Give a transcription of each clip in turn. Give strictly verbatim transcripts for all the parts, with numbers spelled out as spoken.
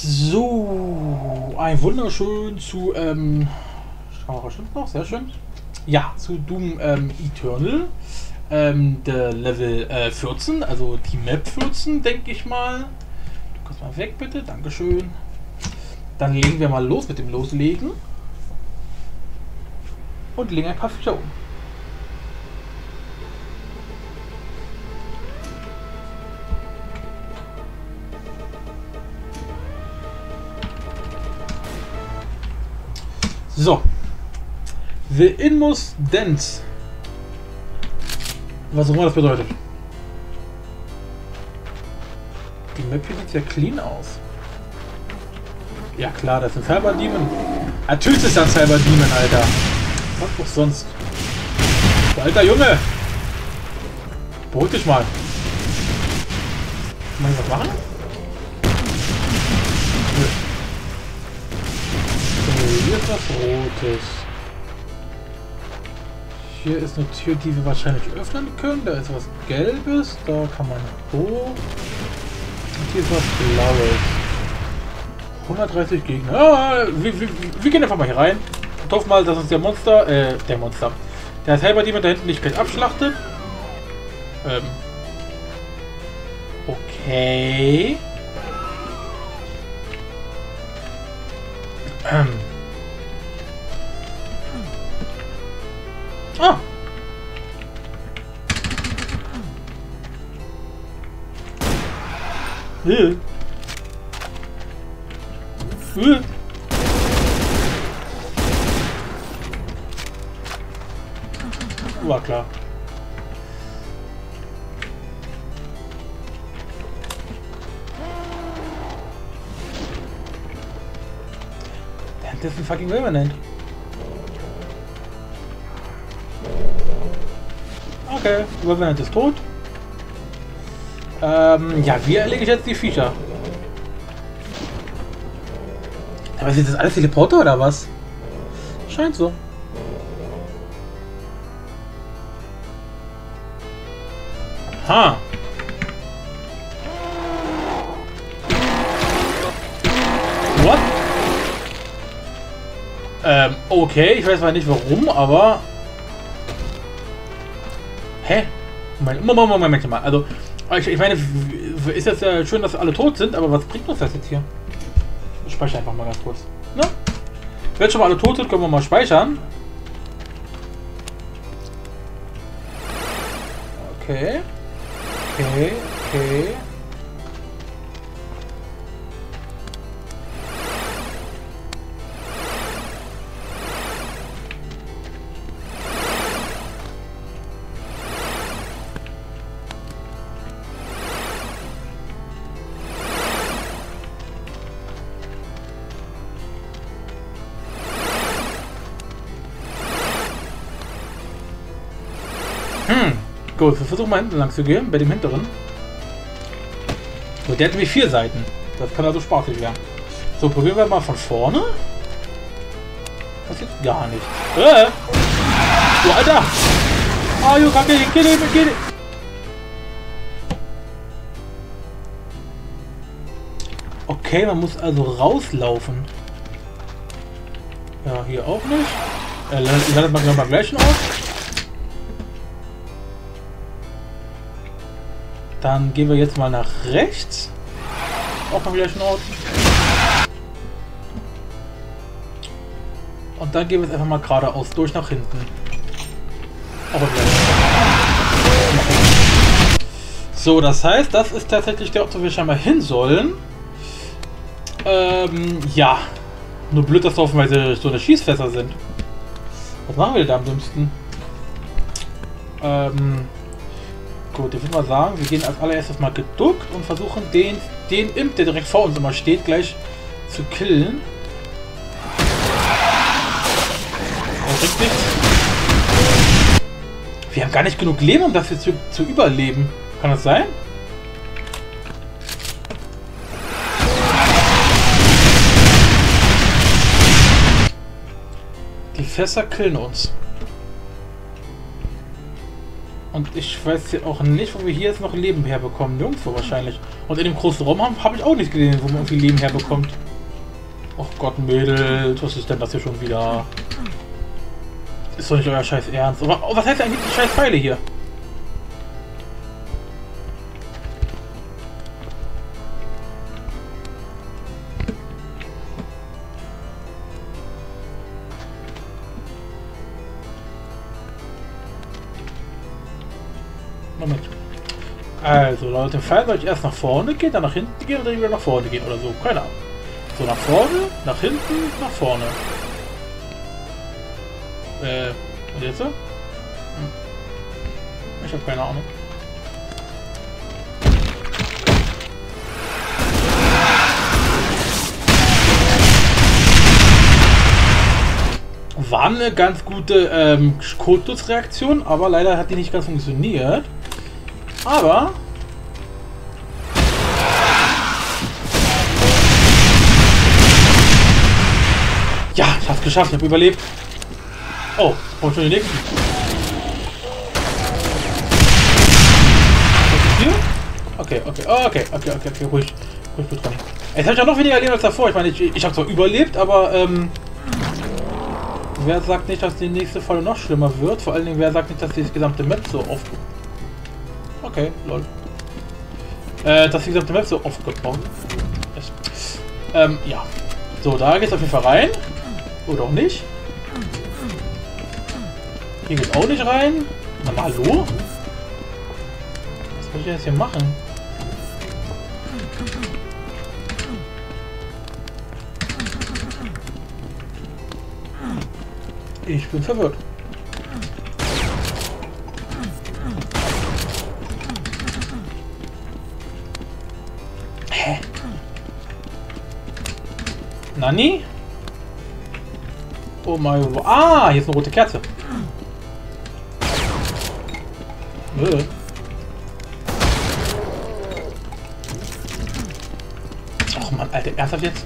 So, ein wunderschön zu, ähm, schauen wir stimmt noch, sehr schön. Ja, zu Doom ähm, Eternal, ähm, der Level äh, vierzehn, also die Map vierzehn, denke ich mal. Du kannst mal weg, bitte, dankeschön. Dann legen wir mal los mit dem Loslegen. Und legen ein paar Viecher um. So. The Inmost Dance. Was auch immer das bedeutet. Die Map hier sieht ja clean aus. Ja klar, das ist ein Cyber Demon. Natürlich ist das ein Cyber Demon, Alter. Was auch sonst? Du alter Junge! Beruhig dich mal. Kann man hier was machen? Nö. So, hier ist was Rotes. Hier ist eine Tür, die wir wahrscheinlich öffnen können. Da ist was Gelbes. Da kann man hoch. Und hier ist was Blaues. hundertdreißig Gegner. Ah, wir, wir, wir gehen einfach mal hier rein. Ich hoffe mal, dass uns der Monster, äh, der Monster, der Cyber Demon da hinten nicht gleich abschlachtet. Ähm. Okay. Ähm. Ah. Äh. Äh. War klar. Das ist ein fucking Revenant. Okay, Revenant ist tot. Ähm, ja, wie erlege ich jetzt die Viecher? Aber sind das alles Teleporter oder was? Scheint so. Ha. What? Ähm, okay, ich weiß zwar nicht warum, aber... Hä? Moment, Moment, Moment, Moment mal. Also, ich, ich meine, ist jetzt ja schön, dass alle tot sind, aber was bringt uns das jetzt hier? Ich speichere einfach mal ganz kurz. Ne? Wenn schon mal alle tot sind, können wir mal speichern. Okay. Okay, okay. Hm. Gut, wir versuchen mal hinten lang zu gehen, bei dem hinteren. So, der hat nämlich vier Seiten. Das kann also spaßig werden. So, probieren wir mal von vorne. Passiert gar nichts. Äh! Du Alter! Ah, you can't get it, get it, get it! Okay, man muss also rauslaufen. Ja, hier auch nicht. Äh, landet, landet man am gleichen Ort. Dann gehen wir jetzt mal nach rechts. Auch am gleichen Ort. Und dann gehen wir jetzt einfach mal geradeaus durch nach hinten. Auch am gleichen Ort. So, das heißt, das ist tatsächlich der Ort, wo wir scheinbar hin sollen. Ähm, ja. Nur blöd, dass da offenweise so eine Schießfässer sind. Was machen wir da am dümmsten? Ähm... Gut, ich würde mal sagen, wir gehen als allererstes mal geduckt und versuchen den, den Imp, der direkt vor uns immer steht, gleich zu killen. Das bringt nichts. Wir haben gar nicht genug Leben, um das jetzt zu, zu überleben. Kann das sein? Die Fässer killen uns. Und ich weiß ja auch nicht, wo wir hier jetzt noch Leben herbekommen. Nirgendwo wahrscheinlich. Und in dem großen Raum habe hab ich auch nicht gesehen, wo man irgendwie Leben herbekommt. Och Gott, Mädels, was ist denn das hier schon wieder? Ist doch nicht euer scheiß Ernst. Aber oh, was heißt eigentlich die scheiß Pfeile hier? Moment. Also, laut dem Pfeil soll ich erst nach vorne gehen, dann nach hinten gehen und dann wieder nach vorne gehen oder so. Keine Ahnung. So, nach vorne, nach hinten, nach vorne. Äh, und jetzt so? Hm. Ich habe keine Ahnung. War eine ganz gute ähm, Kotus-Reaktion, aber leider hat die nicht ganz funktioniert. Aber... Ja, ich hab's geschafft, ich habe überlebt. Oh, kommt schon die nächsten. Was ist hier? Okay, okay, oh, okay, okay, okay, okay, ruhig. Ruhig betroffen. Jetzt habe ich auch noch weniger erlebt als davor. Ich meine, ich, ich habe zwar überlebt, aber ähm... wer sagt nicht, dass die nächste Folge noch schlimmer wird? Vor allen Dingen, wer sagt nicht, dass die gesamte Map so oft... Okay, lol. Äh, dass die gesamte Map so aufgebaut ist. Ähm, ja. So, da geht's auf jeden Fall rein. Oder auch nicht. Hier geht's auch nicht rein. Na, hallo? Was soll ich jetzt hier machen? Ich bin verwirrt. Hä? Nani? Oh mein Gott. Ah, hier ist eine rote Kerze. Äh. Ach man, Alter, ernsthaft jetzt?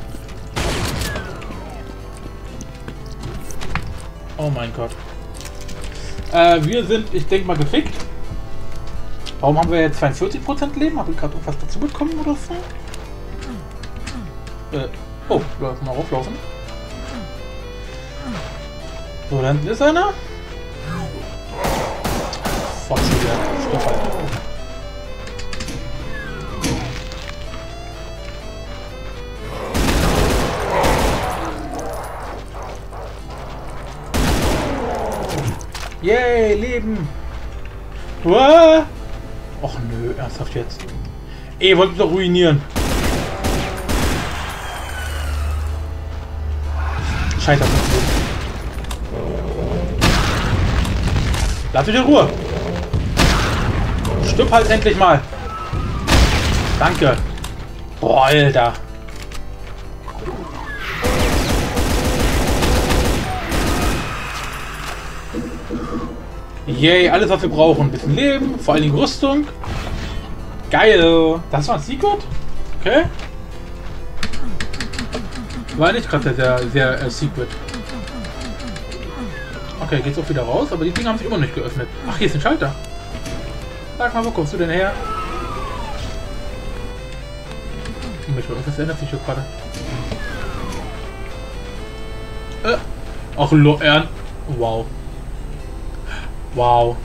Oh mein Gott. Äh, wir sind, ich denke mal, gefickt. Warum haben wir jetzt zweiundvierzig Prozent Leben? Habe ich gerade irgendwas dazu bekommen oder so? Äh, oh, läuft mal auflaufen. So, da hinten ist einer. Fuck, Stopp, Alter. Yay, Leben! Uah! Och nö, ernsthaft jetzt. Ey, ihr wollt mich doch ruinieren. Scheiße. Lass mich in Ruhe. Stirb halt endlich mal. Danke. Boah, Alter. Yay, alles was wir brauchen. Ein bisschen Leben, vor allen Dingen Rüstung. Geil. Das war ein Secret? Okay. War nicht gerade sehr, sehr äh, Secret. Okay, geht's auch wieder raus, aber die Dinge haben sich immer noch nicht geöffnet. Ach, hier ist ein Schalter. Sag mal, wo kommst du denn her? Moment mal, irgendwas ändert sich hier gerade. Äh. Ach, lo, Ern. Wow. Wow.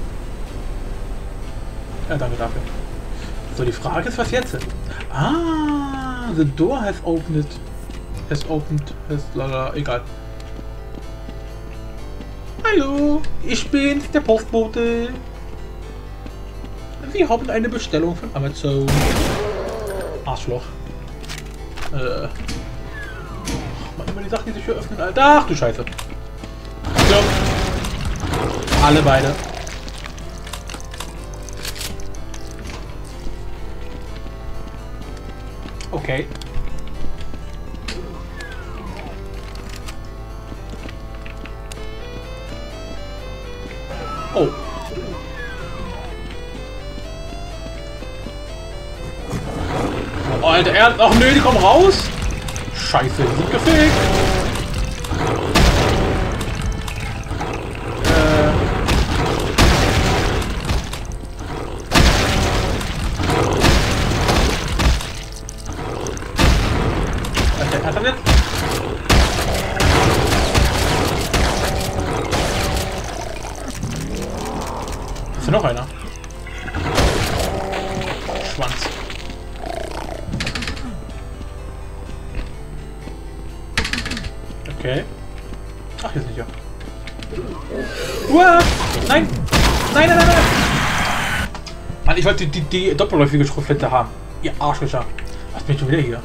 Ja, danke dafür. So, die Frage ist, was jetzt? Ah, the door has opened. Has opened. Has lala, egal. Hallo, ich bin's, der Postbote. Sie haben eine Bestellung von Amazon. Arschloch. Äh. Mach immer die Sachen, die sich hier öffnen, Alter. Ach du Scheiße. So. Alle beide. Okay. Oh. Oh, Alter, er... Ach nö, die kommen raus. Scheiße, die sind gefickt. Ernsthaft jetzt? Ist da noch einer? Schwanz. Okay. Ach, hier ist nicht ja. Uah! Nein! Nein, nein, nein, nein! Mann, ich wollte die, die, die doppelläufige Schrotflinte haben. Ihr Arschlöcher. Was bin ich schon wieder hier?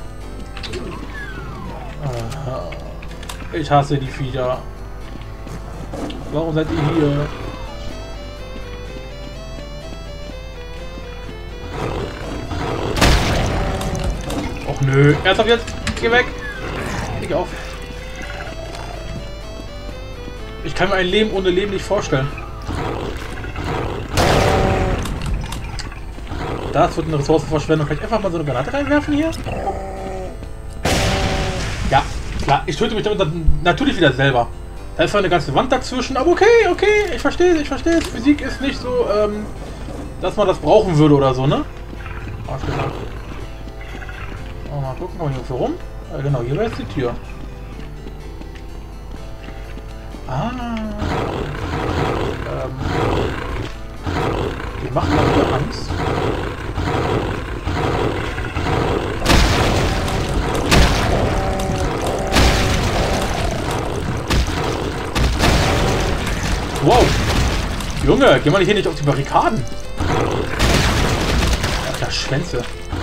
Ich hasse die Viecher. Warum seid ihr hier? Och nö. Ernsthaft jetzt? Geh weg! Geh auf. Ich kann mir ein Leben ohne Leben nicht vorstellen. Das wird eine Ressourcenverschwendung. Kann ich einfach mal so eine Granate reinwerfen hier? Ja, klar. Ich töte mich damit natürlich wieder selber. Da ist zwar eine ganze Wand dazwischen, aber okay, okay. Ich verstehe es, ich verstehe es. Physik ist nicht so, ähm, dass man das brauchen würde oder so, ne? Arschgesamt. Oh, mal gucken, kommen wir hier rum? Ja, genau, hier wäre jetzt die Tür. Ah. Ähm. Die machen mal wieder Angst. Wow. Junge, geh mal hier nicht auf die Barrikaden. Alter, Schwänze.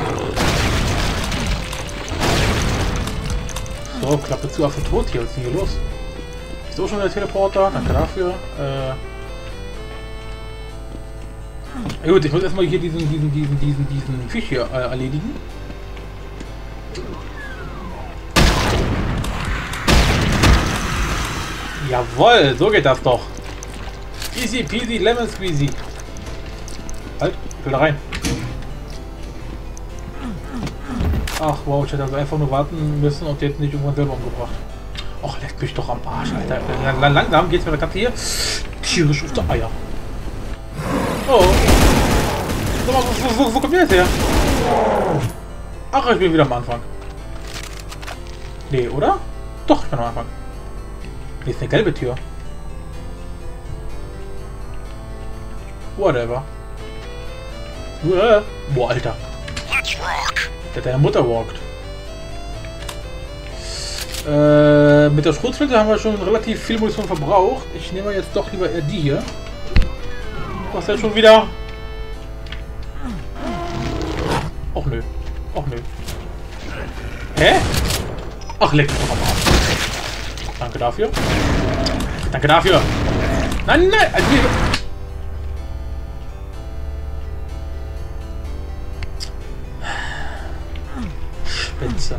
So, Klappe zu, Affe tot hier. Was ist denn hier los? So schon der Teleporter, danke dafür. Äh Gut, ich muss erstmal hier diesen, diesen, diesen, diesen, diesen Fisch hier äh, erledigen. Jawohl, so geht das doch. Easy peasy lemon squeezy. Halt, ich will da rein. Ach wow, ich hätte also einfach nur warten müssen und jetzt nicht irgendwann selber umgebracht. Och, leck mich doch am Arsch, Alter. Langsam geht's mit der Katze hier. Tierisch auf der Eier. Oh. Wo, wo, wo, wo kommt der jetzt her? Ach, ich bin wieder am Anfang. Nee, oder? Doch, ich bin am Anfang. Hier ist eine gelbe Tür. Whatever. Uah. Boah, Alter. Der hat deine Mutter walkt. Äh, mit der Schrotflinte haben wir schon relativ viel Munition verbraucht. Ich nehme jetzt doch lieber eher die hier. Was denn schon wieder? Och nö. Och nö. Hä? Ach, leck mich doch am Arsch. Danke dafür. Danke dafür. Nein, nein. Also, Spitze.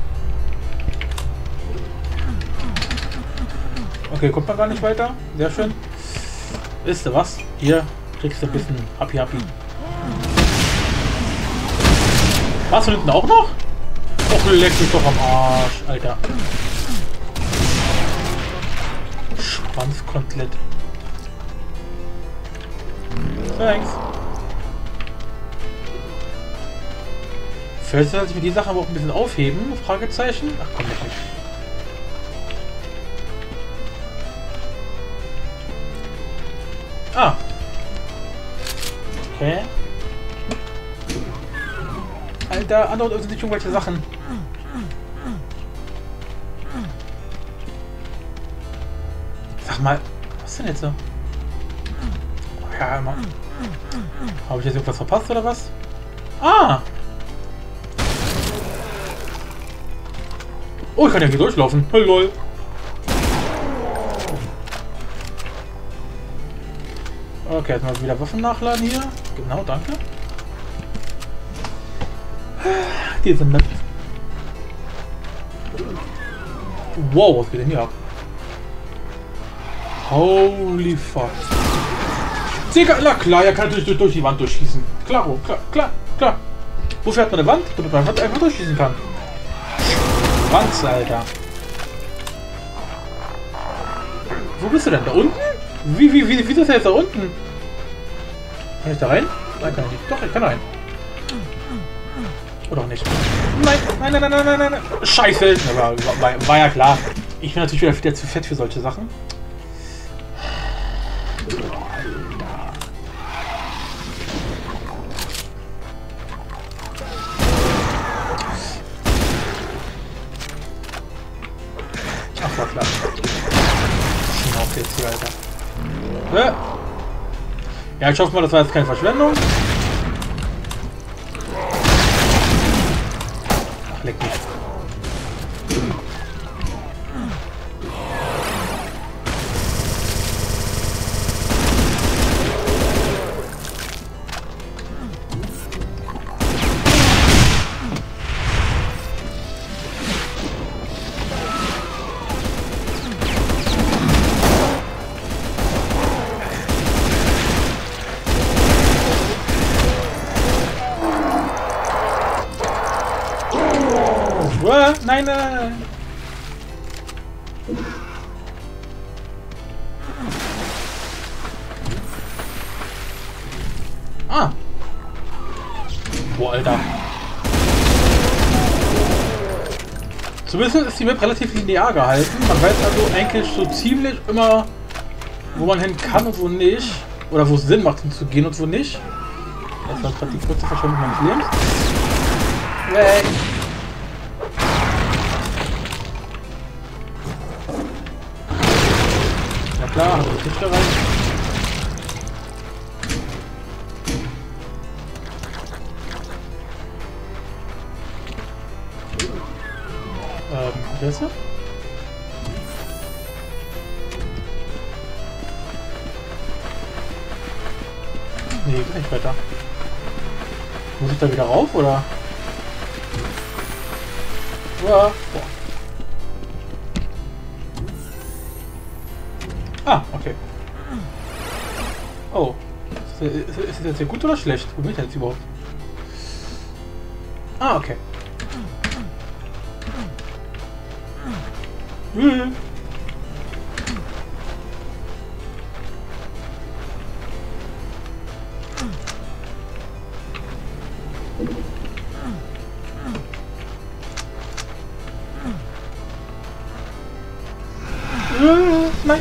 Okay, kommt man gar nicht weiter. Sehr schön. Wisst ihr was? Hier kriegst du ein bisschen Happy Happy. Was von hinten auch noch? Och, leck mich doch am Arsch, Alter. Schwanzkotelett. Thanks. Vielleicht sollte ich mir die Sache aber auch ein bisschen aufheben? Fragezeichen? Ach komm, nicht. Ah. Okay. Alter, andere sind nicht irgendwelche Sachen. Sag mal, was denn jetzt so? Ja, immer. Habe ich jetzt irgendwas verpasst oder was? Ah! Oh, ich kann ja hier durchlaufen. Oh, lol. Okay, jetzt mal wieder Waffen nachladen hier. Genau, danke. Die sind nett. Wow, was geht denn hier ab? Holy fuck. Digga, na klar, er kann natürlich durch die Wand durchschießen. Klaro, klar, klar, klar. Wofür hat man eine Wand? Damit man Wand einfach durchschießen kann. Wand, Alter. Wo bist du denn? Da unten? Wie, wie, wie, wie ist das jetzt da unten? Kann ich da rein? Nein, kann ich nicht. Doch, ich kann rein. Oder auch nicht? Nein, nein, nein, nein, nein, nein, nein. Scheiße! Aber war, war ja klar. Ich bin natürlich wieder, wieder zu fett für solche Sachen. Ach, war klar. Schnauf jetzt hier, Alter. Ja. Ja, ich hoffe mal, das war jetzt keine Verschwendung. Ach, leck mich. Uah, nein, nein! Ah! Boah, Alter. Zumindest ist die Map relativ linear gehalten. Man weiß also eigentlich so ziemlich immer, wo man hin kann und wo nicht. Oder wo es Sinn macht hinzugehen und wo nicht. Das war gerade die kurze Verschwendung meines Lebens. Weg! Ja klar, hat das nicht erreicht. Ähm, wer ist er? Nee, geht nicht weiter. Muss ich da wieder rauf, oder? Ja. Boah. Ah, okay. Oh. Ist das jetzt hier gut oder schlecht? Wo bin ich jetzt überhaupt? Ah, okay. Hm. Äh, nein.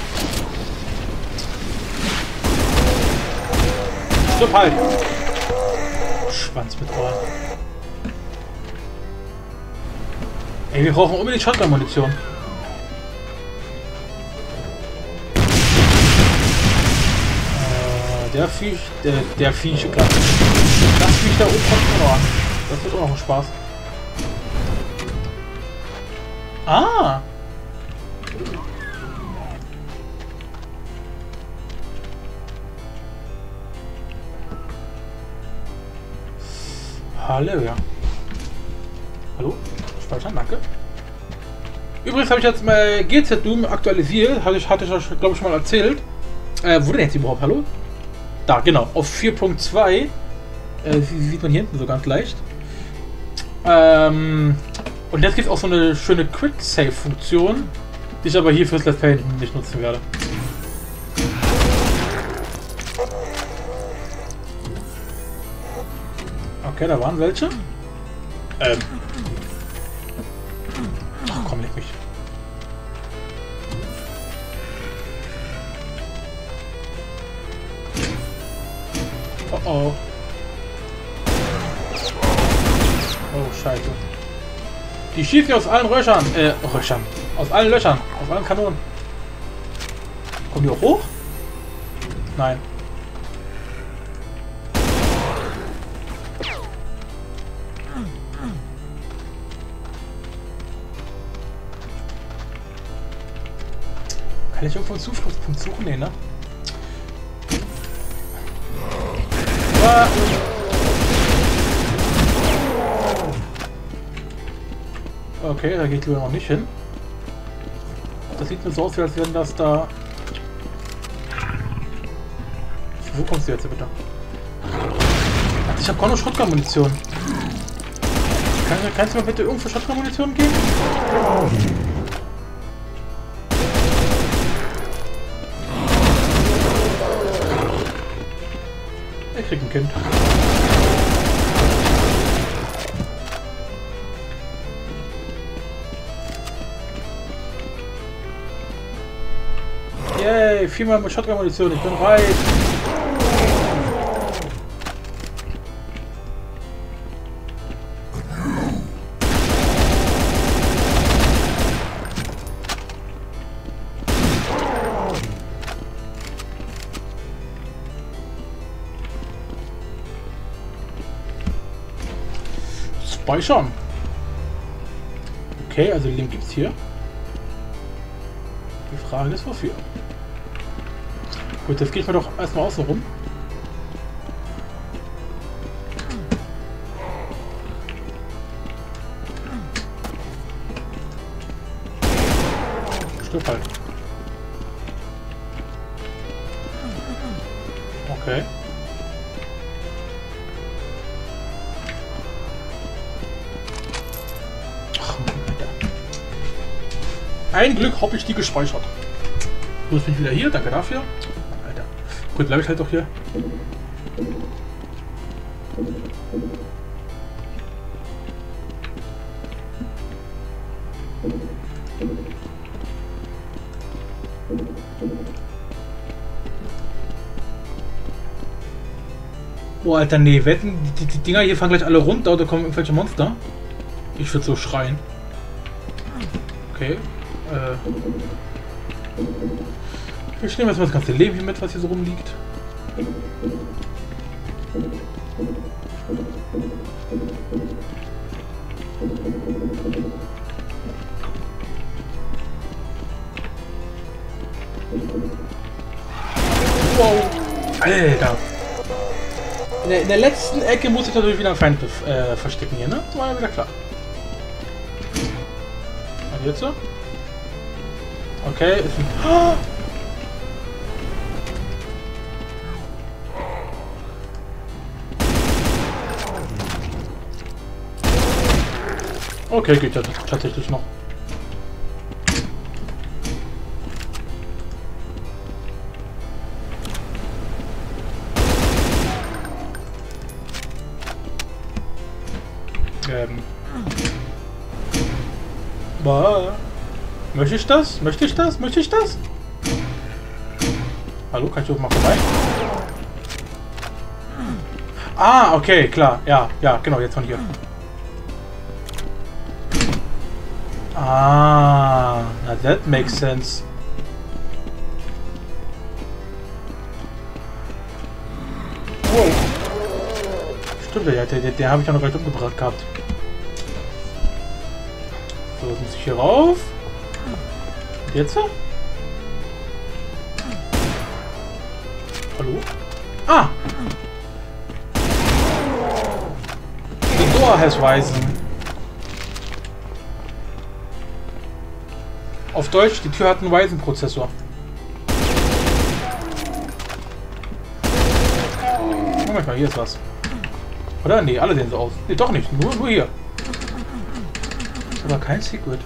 Stopp halt. Schwanz mit Ohren. Ey, wir brauchen unbedingt Shotgun-Munition. Äh, der Viech, der, der Viech, klar. Das Viech da oben kommt auch noch an. Das wird auch noch ein Spaß. Ah! Halleluja. Hallo? Speichern, danke. Übrigens habe ich jetzt mal G Z Doom aktualisiert. Hatte ich, hatte ich euch, glaube ich, schon mal erzählt. Äh, wo denn jetzt überhaupt? Hallo? Da, genau. Auf vier Punkt zwei. Äh, sieht man hier hinten so ganz leicht. Ähm, und jetzt gibt es auch so eine schöne Quick-Save-Funktion, die ich aber hier fürs Let's Play nicht nutzen werde. Okay, da waren welche. Ähm. Ach komm, leck mich. Oh oh. Oh, scheiße. Die schießen aus allen Röchern. Äh, Röchern. Aus allen Löchern. Aus allen Kanonen. Kommen die auch hoch? Nein. Kann ich irgendwo einen Zufluchtspunkt suchen? Nee, ne? Ah. Okay, da geht lieber noch nicht hin. Das sieht mir so aus, als wenn das da... Wo kommst du jetzt bitte? Ach, ich habe kaum noch Shotgun-Munition. Kann, kannst du mir bitte irgendwo Shotgun-Munition geben? Ich krieg ein Kind. Yay, viermal Shotgun-Munition, ich bin reich. Speichern. Okay, also Link gibt's hier. Die Frage ist wofür. Gut, jetzt gehe ich mal doch erstmal außen rum. Stimmt halt. Okay. Ein Glück habe ich die gespeichert. Los bin ich wieder hier, danke dafür. Alter. Gut, bleibe ich halt doch hier. Oh, Alter, nee, wetten, die, die Dinger hier fahren gleich alle runter oder kommen irgendwelche Monster? Ich würde so schreien. Okay. Äh. Ich nehme jetzt mal das ganze Leben hier mit, was hier so rumliegt. Wow. Alter. In der, in der letzten Ecke muss ich natürlich wieder einen Feind äh, verstecken hier, ne? Das war ja wieder klar. Und jetzt so? Okay, ist ein... Oh! Okay, geht ja tatsächlich noch. Ähm. Bah. Möchte ich das? Möchte ich das? Möchte ich das? Hallo, kann ich oben mal vorbei? Ah, okay, klar. Ja, ja, genau, jetzt von hier. Ah, na, that makes sense. Wow. Stimmt, ja, der, der, der habe ich ja noch gleich umgebracht gehabt. So, jetzt muss ich hier rauf. Und jetzt? Hallo? Ah! The door has risen. Auf Deutsch, die Tür hat einen Ryzen-Prozessor. Moment mal, hier ist was. Oder? Nee, alle sehen so aus. Nee, doch nicht. Nur, nur hier. Aber kein Secret.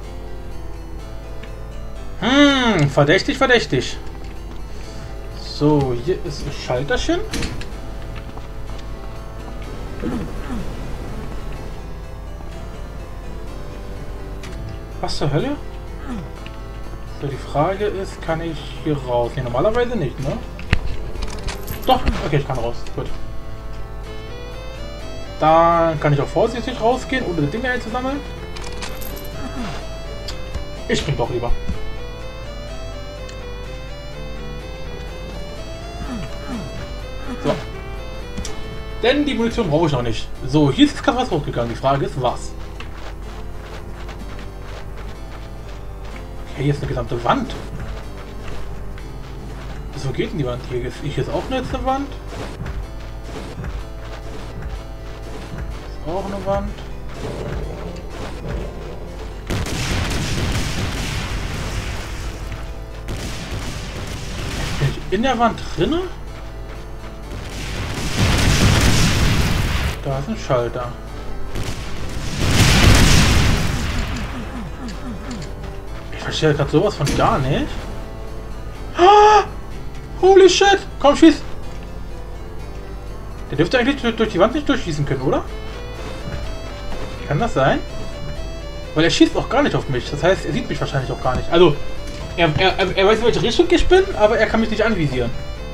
Hm, verdächtig, verdächtig. So, hier ist ein Schalterchen. Was zur Hölle? So, die Frage ist, kann ich hier raus? Ne, normalerweise nicht, ne? Doch, okay, ich kann raus. Gut. Dann kann ich auch vorsichtig rausgehen, ohne die Dinge einzusammeln. Ich spring doch lieber. So. Denn die Munition brauche ich noch nicht. So, hier ist gerade was rausgegangen. Die Frage ist, was? Okay, hier ist eine gesamte Wand. So geht denn die Wand? Hier ist ich jetzt auch eine letzte Wand. Ist auch eine Wand. Bin ich in der Wand drinne? Da ist ein Schalter. Ich verstehe gerade sowas von gar nicht. Ah! Holy shit! Komm, schieß! Der dürfte eigentlich durch die Wand nicht durchschießen können, oder? Kann das sein? Weil er schießt auch gar nicht auf mich. Das heißt, er sieht mich wahrscheinlich auch gar nicht. Also, Er, er, er weiß, in welche Richtung ich bin, aber er kann mich nicht anvisieren.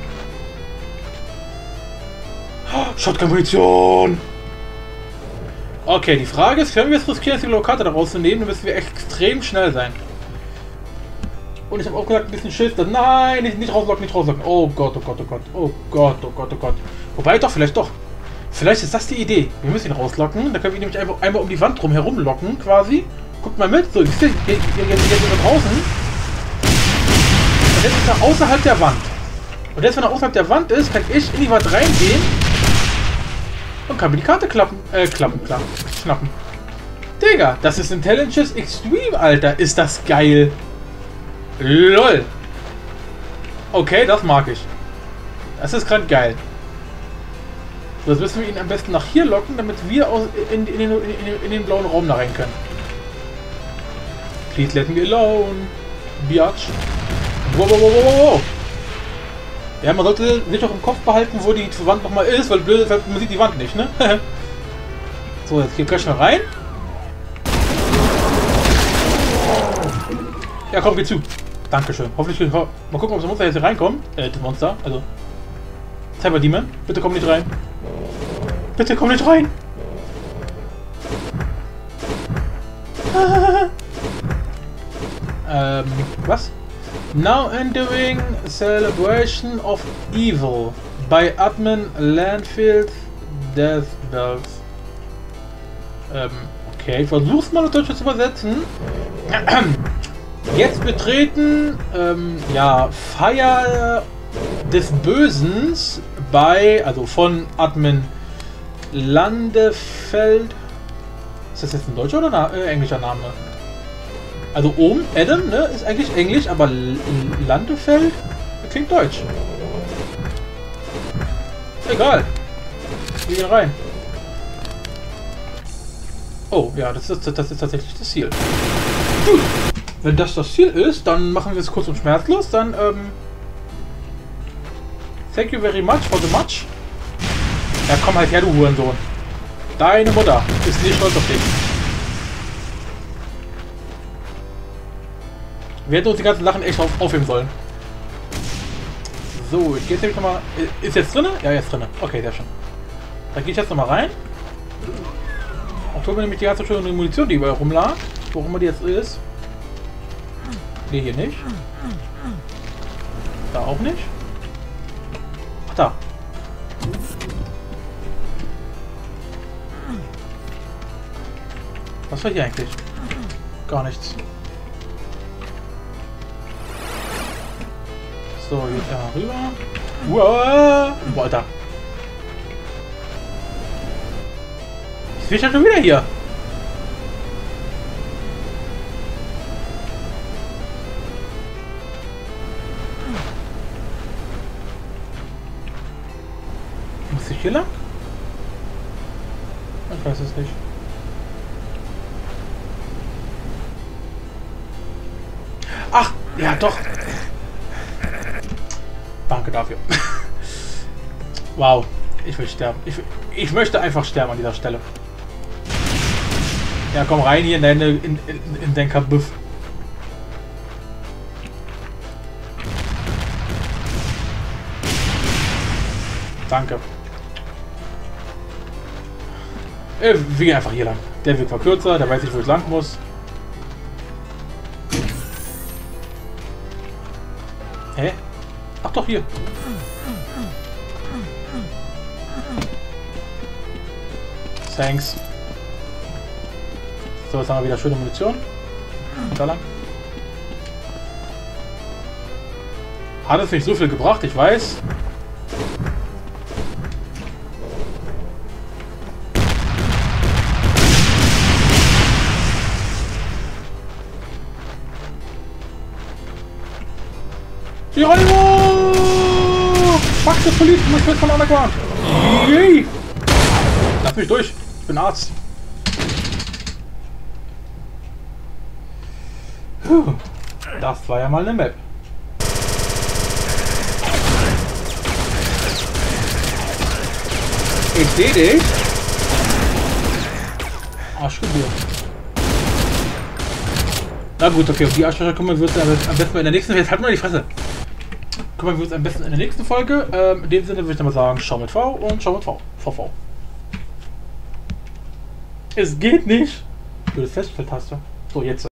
Shotgun-Munition! Okay, die Frage ist, können wir es riskieren, die Lokate da rauszunehmen, dann müssen wir extrem schnell sein. Und ich habe auch gesagt, ein bisschen Schiss. Nein, nicht, nicht rauslocken, nicht rauslocken. Oh Gott, oh Gott, oh Gott. Oh Gott, oh Gott, oh Gott. Wobei doch, vielleicht doch. Vielleicht ist das die Idee. Wir müssen ihn rauslocken. Da können wir ihn nämlich einfach einmal um die Wand drum herum locken, quasi. Guckt mal mit. So, jetzt, jetzt, jetzt sind wir draußen. Und jetzt ist er außerhalb der Wand. Und jetzt, wenn er außerhalb der Wand ist, kann ich in die Wand reingehen und kann mir die Karte klappen. Äh, klappen, klappen. Schnappen. Digga, das ist Intelligence Extreme, Alter. Ist das geil. LOL. Okay, das mag ich. Das ist gerade geil. So, jetzt müssen wir ihn am besten nach hier locken, damit wir aus, in, in, den, in, in den blauen Raum da rein können. Please let me alone. Biatch. Wow, wow, wow, wow, wow. Ja, man sollte sich auch im Kopf behalten, wo die Wand nochmal ist, weil blöd ist, man sieht die Wand nicht, ne? So, jetzt geht gleich mal rein. Ja, komm, geh zu. Dankeschön. Hoffentlich. Mal gucken, ob das Monster jetzt hier reinkommt. Äh, das Monster. Also. Cyber Demon. Bitte komm nicht rein. Bitte komm nicht rein. ähm, was? Now entering Celebration of Evil by Admin Landfield Death Bells. Ähm, okay, ich versuch's mal auf Deutsch zu übersetzen. Jetzt betreten, ähm, ja, Feier des Bösens bei, also von Admin Landefeld. Ist das jetzt ein deutscher oder na, äh, englischer Name? Also oben, Adam, ne, ist eigentlich Englisch, aber L Landefeld klingt deutsch. Egal. Wir gehen rein. Oh, ja, das ist, das ist tatsächlich das Ziel. Gut. Wenn das das Ziel ist, dann machen wir es kurz und schmerzlos. Dann, ähm... thank you very much for the much. Ja, komm halt her, du Hurensohn. Deine Mutter ist nicht stolz auf dich. Wir hätten uns die ganzen Sachen echt auf, aufheben sollen. So, ich gehe jetzt nämlich nochmal... Ist jetzt drinne? Ja, jetzt drinne. Okay, sehr schön. Da gehe ich jetzt nochmal rein. Auch tun wir nämlich die ganze schöne Munition, die überall rumlag. Wo immer die jetzt ist. Ne, hier nicht. Da auch nicht. Ach, da. Was war hier eigentlich? Gar nichts. So, jetzt einmal rüber. Uah. Boah, Alter. Ich bin ja schon wieder hier. Muss ich hier lang? Ich weiß es nicht. Ach, ja doch. Danke dafür. Wow, ich will sterben. Ich, ich möchte einfach sterben an dieser Stelle. Ja, komm rein hier in, deine, in, in, in den Kabuff. Danke. Äh, wir gehen einfach hier lang. Der Weg war kürzer, der weiß nicht, wo ich lang muss. Hä? Ach doch, hier. Thanks. So, jetzt haben wir wieder schöne Munition. Da lang. Hat es nicht so viel gebracht, ich weiß. Geronimo! Fuck the police, ich muss von underground. Yay! Lass mich durch, ich bin Arzt. Puh, das war ja mal eine Map. Ich sehe dich. Arschgebier. Na gut, okay, um die Arschlöcher kümmern wir uns am besten in der nächsten Folge. Jetzt halt mal die Fresse. Kümmern wir uns am besten in der nächsten Folge. Ähm, in dem Sinne würde ich dann mal sagen, schau mit V und schau mit V. V V. Es geht nicht. Für das Feststelltaste. So, jetzt.